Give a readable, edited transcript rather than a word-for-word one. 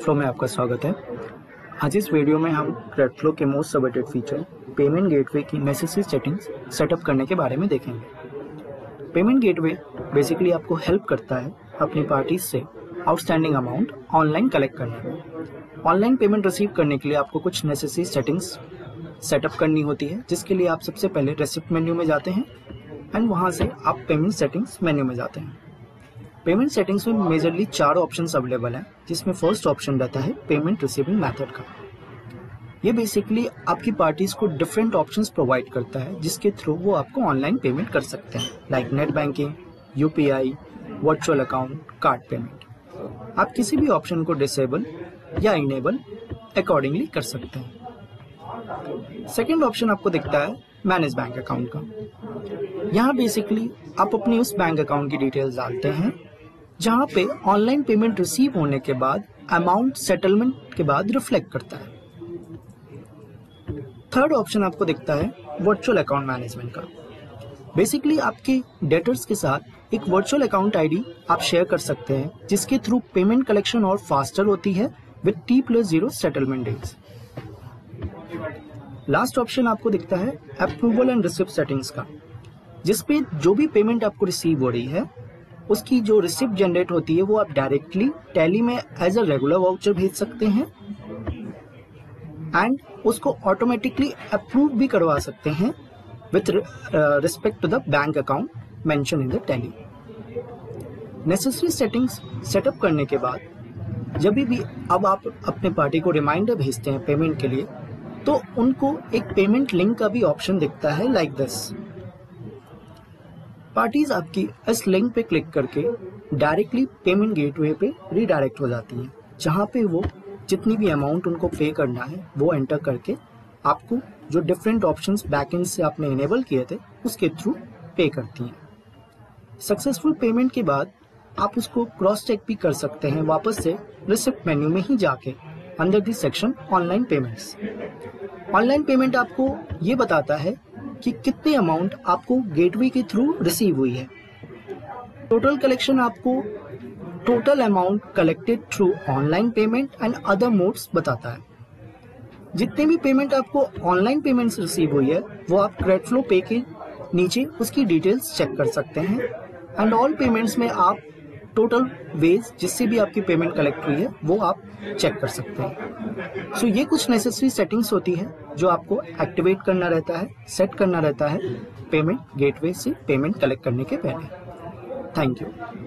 Flow में आपका स्वागत है। आज इस वीडियो में हम क्रेडिट फ्लो के most awaited feature payment gateway की नेसेसरी सेटिंग्स सेटअप करने के बारे में देखेंगे। पेमेंट गेटवे बेसिकली आपको हेल्प करता है अपनी पार्टीज से आउटस्टैंडिंग अमाउंट ऑनलाइन कलेक्ट करने में। ऑनलाइन पेमेंट रिसीव करने के लिए आपको कुछ नेसेसरी सेटिंग्स सेटअप करनी होती है, जिसके लिए आप सबसे पहले रेसिप्ट मेन्यू में जाते हैं एंड वहाँ से आप पेमेंट सेटिंग्स मेन्यू में जाते हैं। पेमेंट सेटिंग्स में मेजरली 4 ऑप्शंस अवेलेबल हैं, जिसमें फर्स्ट ऑप्शन रहता है पेमेंट रिसीविंग मेथड का। ये बेसिकली आपकी पार्टीज को डिफरेंट ऑप्शंस प्रोवाइड करता है, जिसके थ्रू वो आपको ऑनलाइन पेमेंट कर सकते हैं, like net banking, UPI, virtual account, card payment. आप किसी भी ऑप्शन को डिसेबल या इनेबल अकॉर्डिंगली कर सकते हैं। सेकेंड ऑप्शन आपको दिखता है मैनेज बैंक अकाउंट का। यहाँ बेसिकली आप अपनी उस बैंक अकाउंट की डिटेल्स डालते हैं जहाँ पे ऑनलाइन पेमेंट रिसीव होने के बाद अमाउंट सेटलमेंट के बाद रिफ्लेक्ट करता है। थर्ड ऑप्शन आपको दिखता है वर्चुअल अकाउंट मैनेजमेंट का। बेसिकली आपके डेटर्स के साथ एक वर्चुअल अकाउंट आईडी आप शेयर कर सकते हैं, जिसके थ्रू पेमेंट कलेक्शन और फास्टर होती है with T+0 settlement dates. Last option आपको दिखता है अप्रूवल एंड रिसिप्ट सेटिंग्स का, जिसपे जो भी पेमेंट आपको रिसीव हो रही है उसकी जो रिसिप्ट जनरेट होती है वो आप डायरेक्टली टैली में एज अ रेगुलर वाउचर भेज सकते हैं एंड उसको ऑटोमेटिकली अप्रूव भी करवा सकते हैं with respect to the bank account mention in the Tally. Necessary settings setup करने के बाद जब भी अब आप अपने पार्टी को रिमाइंडर भेजते हैं पेमेंट के लिए, तो उनको एक पेमेंट लिंक का भी ऑप्शन दिखता है लाइक दिस। पार्टीज आपकी इस लिंक पे क्लिक करके डायरेक्टली पेमेंट गेटवे पे रीडायरेक्ट हो जाती हैं, जहाँ पे वो जितनी भी अमाउंट उनको पे करना है वो एंटर करके आपको जो डिफरेंट ऑप्शंस बैकएंड से आपने इनेबल किए थे उसके थ्रू पे करती हैं। सक्सेसफुल पेमेंट के बाद आप उसको क्रॉस चेक भी कर सकते हैं वापस से रिसिप्ट मेन्यू में ही जाके under the section online payments. Online payment आपको ये बताता है कि कितनी अमाउंट आपको गेटवे के थ्रू रिसीव हुई है। टोटल कलेक्शन आपको total amount collected through online payment and other modes बताता है। जितने भी पेमेंट आपको ऑनलाइन पेमेंट्स रिसीव हुई है वो आप क्रेडिट फ्लो पे के नीचे उसकी डिटेल्स चेक कर सकते हैं एंड ऑल पेमेंट्स में आप टोटल वेज जिससे भी आपकी पेमेंट कलेक्ट हुई है वो आप चेक कर सकते हैं। सो ये कुछ नेसेसरी सेटिंग्स होती है जो आपको एक्टिवेट करना रहता है, सेट करना रहता है पेमेंट गेटवे से पेमेंट कलेक्ट करने के पहले। Thank you.